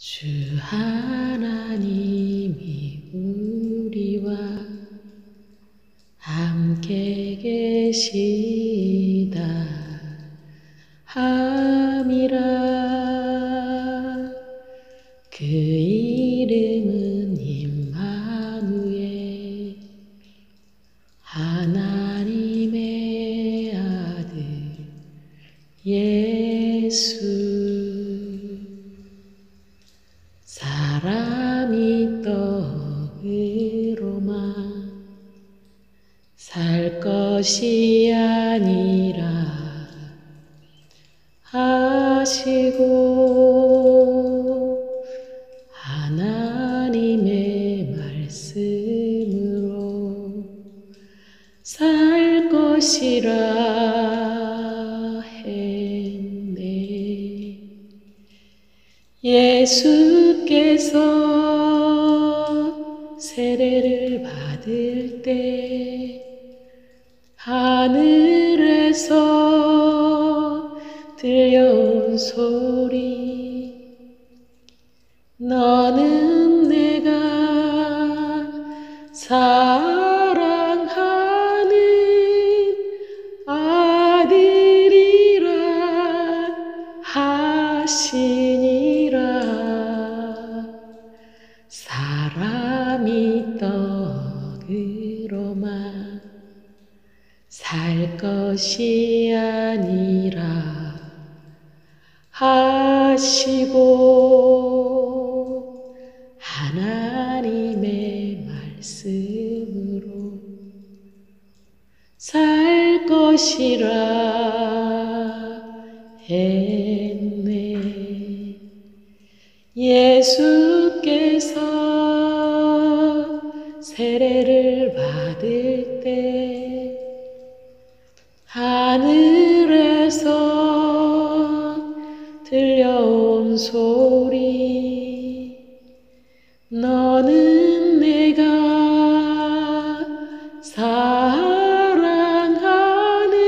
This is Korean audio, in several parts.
주 하나님이 우리와 함께 계시다 함이라. 그 이름은 임마누엘, 하나님의 아들 예수. 사람이 떡으로만 살 것이 아니라 하시고, 하나님의 말씀으로 살 것이라 했네. 예수께서 세례를 받을 때 하늘에서 들려온 소리, 너는 내가 사랑하는 아들이라 하시니라. 사람이 떡으로만 살 것이 아니라 하시고, 하나님의 말씀으로 살 것이라 했네. 예수께서 세례를 받을 때 하늘에서 들려온 소리, 너는 내가 사랑하는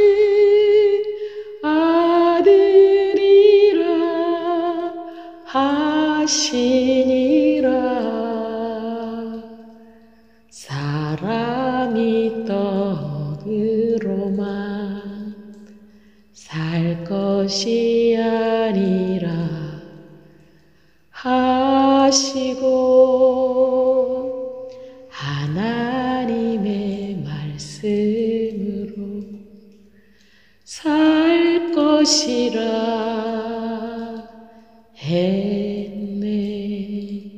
아들이라 하시니라. 사람이 떡으로만 살 것이 아니라 하시고, 하나님의 말씀으로 살 것이라 했네.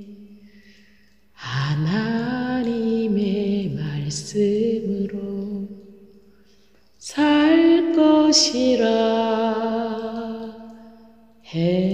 하나님의 말씀으로 살 것이라 했네.